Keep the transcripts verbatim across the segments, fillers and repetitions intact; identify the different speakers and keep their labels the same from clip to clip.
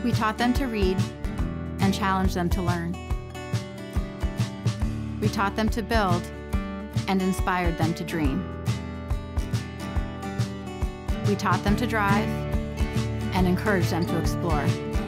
Speaker 1: We taught them to read and challenged them to learn. We taught them to build and inspired them to dream. We taught them to drive and encouraged them to explore.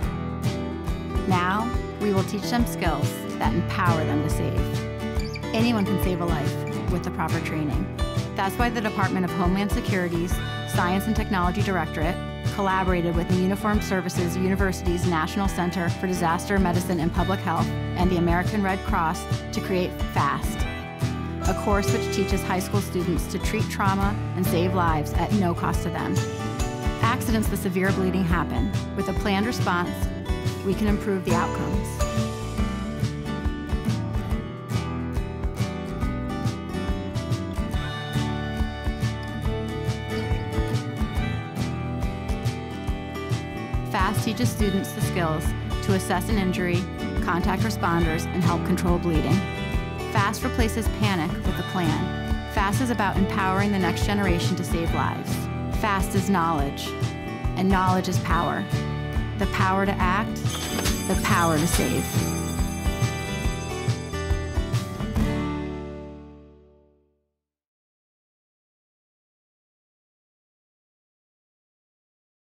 Speaker 1: Now, we will teach them skills that empower them to save. Anyone can save a life with the proper training. That's why the Department of Homeland Security's Science and Technology Directorate collaborated with the Uniformed Services University's National Center for Disaster Medicine and Public Health and the American Red Cross to create FAST, a course which teaches high school students to treat trauma and save lives at no cost to them. Accidents with severe bleeding happen. With a planned response, we can improve the outcomes. FAST teaches students the skills to assess an injury, contact responders, and help control bleeding. FAST replaces panic with a plan. FAST is about empowering the next generation to save lives. FAST is knowledge, and knowledge is power. The power to act, the power to save.